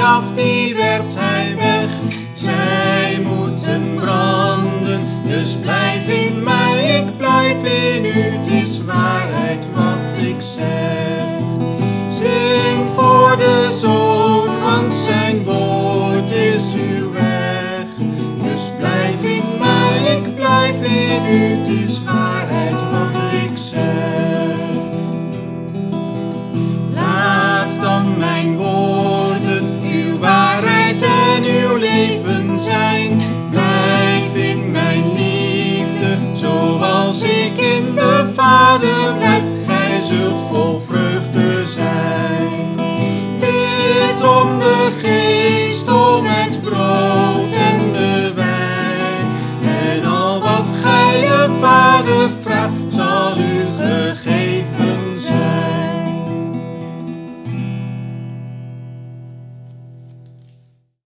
straf die werpt hij weg. Zij moeten branden, dus blijf in mij, ik blijf in u. Het is waarheid wat ik zeg. Zingt voor de Zoon, want zijn woord is uw weg. Dus blijf in mij, ik blijf in u. Het is waarheid wat ik zeg. Laat dan mijn woorden uw waarheid en uw leven zijn. Blijf in mijn liefde, zoals ik in de Vader.